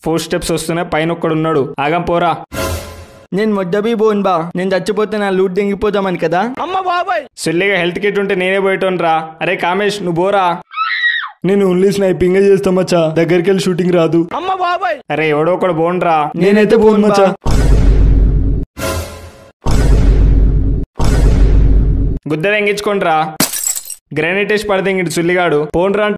4 steps వస్తున్నాయి, పైన ఒక్కడున్నాడు. ఆగం పోరా. నేను మొడ్డబీ బోన్ బా, నేను చచ్చిపోతే నా లూట్ దింగిపోతామని కదా. అమ్మ బాబాయ్, సుల్లిగా హెల్త్ కిట్ ఉంటే నేనే పోయేటోన్ రా. అరే కామేష్ నువ్వు పోరా. నేను ఓన్లీ స్నైపింగ్ చేస్తా మచ్చా, దగ్గరికి వెళ్ళి షూటింగ్ రాదు. అమ్మ బాబాయ్, అరే ఎవడో ఒకడు బోన్రా. నేనైతే బోన్ మచ్చా. గుద్ద తెంగించుకోండి రా. గ్రానైట్ వేసి పడితే ఇంగిటి సుల్లిగాడు పోన్రా.